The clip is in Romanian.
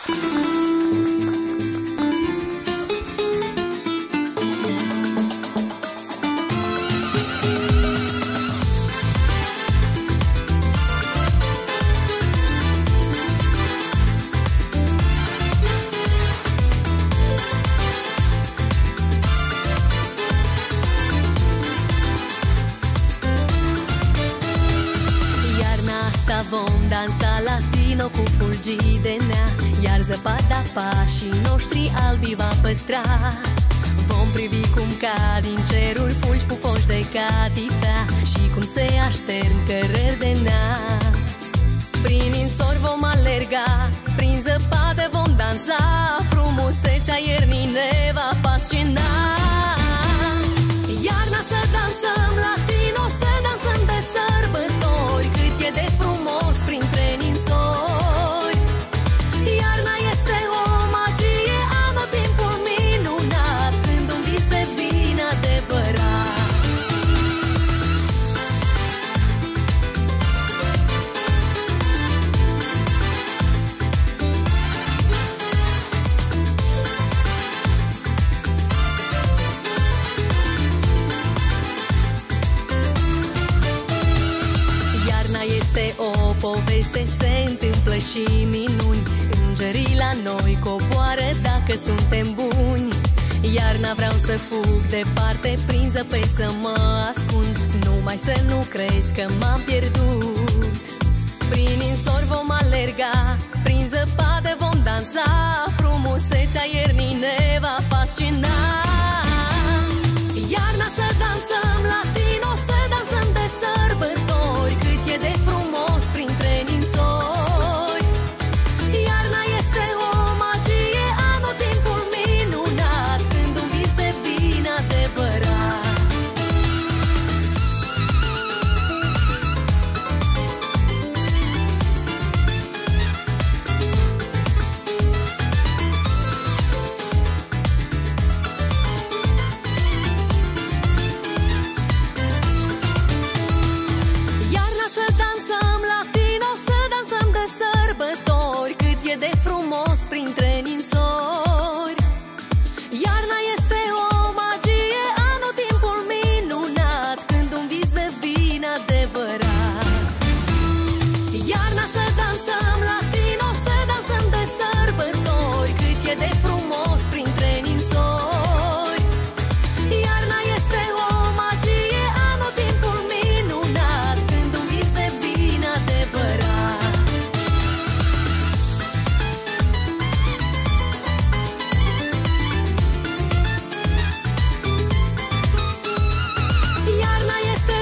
Vom dansa latino cu fulgii de nea, iar zăpada pașii noștri albi va păstra. Vom privi cum cad din ceruri fulgi pufoși de catifea și cum se aștern cărări de nea. Prin insori vom alerga, prin zăpadă vom dansa, frumusețea iernii ne va fascina. Iarna să dansăm latino, să dansăm de sărbători, cât e de frumos printre ninsori. Iarna este o magie, anotimpul minunat, când un vis devine adevărat. Este o poveste, se întâmplă și minuni. Îngerii la noi coboară dacă suntem buni. Iarna vreau să fug departe, prin zăpezi să mă ascund, numai să nu crezi că m-am pierdut. Prin insori vom alerga, prin zăpadă vom dansa, frumusețea iernii ne va fascina. Iarna să dansăm latino, să dansăm de sărbători, cât e de frumos printre ninsori. Iarna este o magie, anotimpul minunat, când un vis devine adevărat. Printre ninsori, iarna este o magie, anotimpul minunat, când un vis devine adevărat. Iarna să dansăm latino, să dansăm de sărbători, cât e de frumos printre ninsori. Iarna este o magie, anotimpul minunat, când un vis devine adevărat. Este